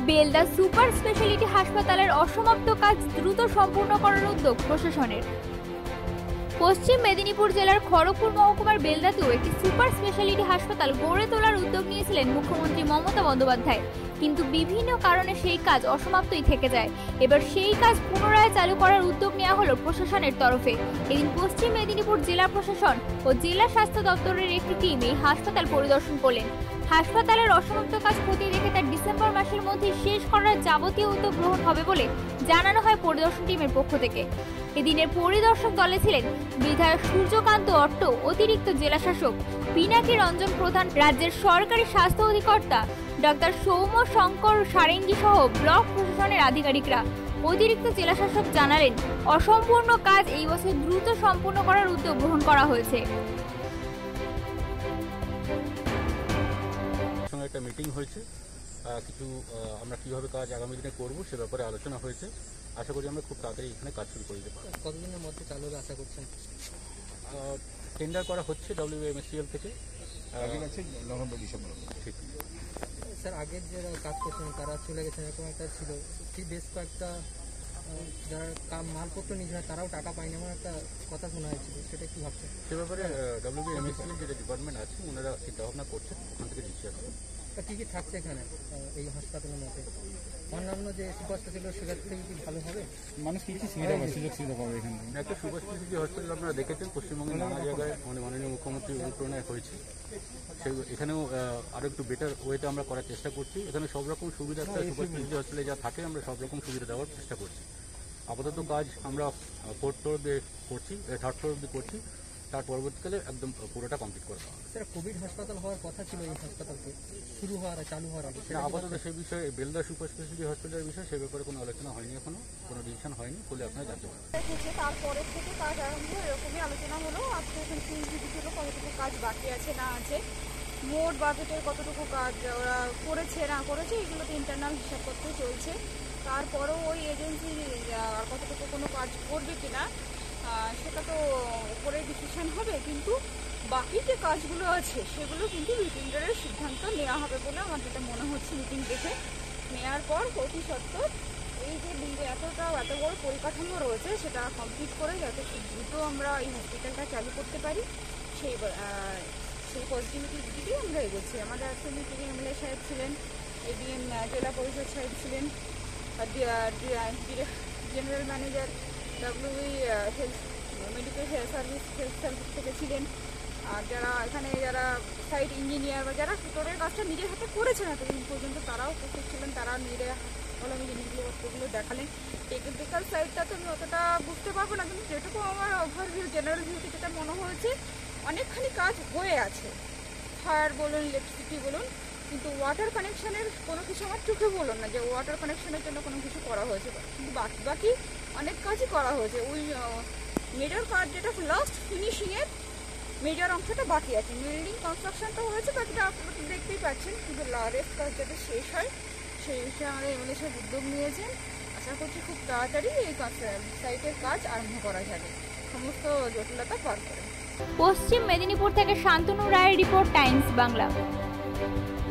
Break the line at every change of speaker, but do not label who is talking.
Belda super speciality হাসপাতালের অসমাপ্ত কাজ দ্রুত সম্পূর্ণ করার উদ্যোগ প্রশাসনের। পশ্চিম মেদিনীপুর জেলার খড়গপুর মহকুমার বেলদাতেও একটি সুপার স্পেশালিটি হাসপাতাল গড়ে তোলার উদ্যোগ নিয়েছিলেন মুখ্যমন্ত্রী মমতা বন্দ্যোপাধ্যায়, কিন্তু বিভিন্ন কারণে সেই কাজ অসমাপ্তই থেকে যায়। এবার সেই কাজ পুনরায় চালু করার উদ্যোগ নেওয়া হলো প্রশাসনের তরফে। এদিন পশ্চিম মেদিনীপুর জেলা প্রশাসন ও জেলা স্বাস্থ্য দপ্তরের একটি টিম এই হাসপাতাল পরিদর্শন করলেন। হাসপাতালের অসমাপ্ত কাজ খতিয়ে দেখে তার ডিসেম্বর মাসের মধ্যে শেষ করার যাবতীয় উদ্যোগ গ্রহণ হবে বলে জানানো হয় পরিদর্শন টিমের পক্ষ থেকে। এদিনের পরিদর্শক দলে ছিলেন বিধায়ক সূর্যকান্ত অট্ট, অতিরিক্ত জেলাশাসক পিনাকি রঞ্জন প্রধান, রাজ্যের সরকারি স্বাস্থ্য অধিকর্তা ডক্টর সৌম্য শঙ্কর সারেঙ্গি সহ ব্লক প্রশাসনের আধিকারিকরা। অতিরিক্ত জেলাশাসক জানালেন, অসম্পূর্ণ কাজ এই বছর দ্রুত সম্পূর্ণ করার উদ্যোগ গ্রহণ করা হয়েছে।
একটা মিটিং হয়েছে, কিছু আমরা কিভাবে কাজ আগামী দিনে করব সে ব্যাপারে আলোচনা হয়েছে। আশা করি আমরা খুব তাড়াতাড়ি এখানে কাজ শুরু করে দিতে পারব।
কতদিনের মধ্যে চালু হবে আশা করছেন?
টেন্ডার করা হচ্ছে WMSCL থেকে,
নভেম্বর ডিসেম্বর।
ঠিক
স্যার, আগের যারা কাজ করছেন তারা চলে গেছেন, এরকম একটা ছিল। বেশ কয়েকটা যারা মালপত্র নিয়ে হয় তারাও টাকা পায়নি, এমন একটা কথা শোনা হয়েছিল, সেটা কি ভাবছেন?
সে ব্যাপারে WMSCL যেটা ডিপার্টমেন্ট আছে ওনারা চিন্তাভাবনা করছেন, ওখান থেকে দিচ্ছি আসবে।
কী কী থাকছে এখানে এই হাসপাতালের মধ্যে? অন্যান্য যে সুপারস্টার ছিল সেখান থেকে কি ভালো হবে?
মানুষ কি কি সুবিধা পাবে, সুযোগ সুবিধা পাবে এখানে?
একটা সুপার স্পেশালিটি হসপিটাল আপনারা দেখেছেন পশ্চিমবঙ্গের নানা জায়গায় মাননীয় মুখ্যমন্ত্রী অনুপ্রেরণায় হয়েছে। সেই এখানেও আরও একটু বেটার ওয়েতে আমরা করার চেষ্টা করছি। এখানে সব রকম সুবিধা একটা সুপার স্পেশালিটি হসপিটালে যা থাকে আমরা সব রকম সুবিধা দেওয়ার চেষ্টা করছি। আপাতত কাজ আমরা 4th ফ্লোর দিয়ে করছি, 3rd ফ্লোর অব্দি করছি, তার পরবর্তীকালে একদম পুরোটা কমপ্লিট করে দেওয়া হবে।
স্যার, কোভিড হাসপাতাল হওয়ার কথা ছিল এই হাসপাতালকে শুরু হওয়ার চালু হওয়ার আগে।
আপাতত সেই বিষয়ে বেলদা সুপার স্পেশালিটি হসপিটালের বিষয়ে সে ব্যাপারে কোনো আলোচনা হয়নি, এখনো কোনো ডিসিশন হয়নি বলে আপনারা জানতে পারবেন।
তারপরের থেকে কাজ আরম্ভ এরকমই আলোচনা হলো। আজকে এখানে ভিজিট হলো, কতটুকু কাজ বাকি আছে না আছে, মোট বাজেটের কতটুকু কাজ ওরা করেছে না করেছে, এগুলো তো ইন্টারনাল হিসাবপত্র চলছে। তারপরেও ওই এজেন্সি আর কতটুকু কোনো কাজ করবে কিনা সেটা তো উপরে ডিসিশন হবে, কিন্তু বাকি যে কাজগুলো আছে সেগুলো কিন্তু টেন্ডারের সিদ্ধান্ত নেওয়া হবে বলে আমার যেটা মনে হচ্ছে। মিটিং দেখে নেওয়ার পর অতি সত্ত্বর এই যে এত বড় পরিকাঠামো রয়েছে সেটা কমপ্লিট করে যাতে খুব দ্রুত আমরা এই হসপিটালটা চালু করতে পারি সেই পজিটিভিটির দিকে আমরা এগোচ্ছি। আমাদের আজকে মিটিংয়ে MLA সাহেব ছিলেন, ADM জেলা পরিষদ সাহেব ছিলেন, general manager health medical service থেকে ছিলেন, আর যারা এখানে যারা সাইট ইঞ্জিনিয়ার বা যারা টোটাল কাজটা নিজের হাতে করেছেন এতদিন পর্যন্ত তারাও উপস্থিত ছিলেন। তারা নিজের কলমে জিনিসগুলো দেখালেন। টেকনিক্যাল সাইডটা তো আমি অতটা বুঝতে পারবো না, কিন্তু যেটুকু আমার ওভারভিউ জেনারেল ভিউতে যেটা মনে হয়েছে অনেকখানি কাজ হয়ে আছে। ফায়ার বলুন, ইলেকট্রিসিটি বলুন, কিন্তু ওয়াটার কানেকশনের কোনো কিছু আমার চোখে বলুন না যে ওয়াটার কানেকশনের জন্য কোনো কিছু করা হয়েছে, কিন্তু বাকি অনেক কাজই করা হয়েছে। ওই মেজর কাজ যেটা লাস্ট ফিনিশিংয়ের মেজর অংশটা বাকি আছে। বিল্ডিং কনস্ট্রাকশনটা হয়েছে, বাকিটা আপনারা দেখতেই পাচ্ছেন, কিন্তু রেস্ট কাজ যাতে শেষ হয় সেই বিষয়ে আমাদের MLA সাহেব উদ্যোগ নিয়েছেন। আশা করছি খুব তাড়াতাড়ি এই সাইটের কাজ আরম্ভ করা যাবে সমস্ত জটিলতা পার করে।
পশ্চিম মেদিনীপুর থেকে শান্তনু রায়ের রিপোর্ট, টাইমস বাংলা।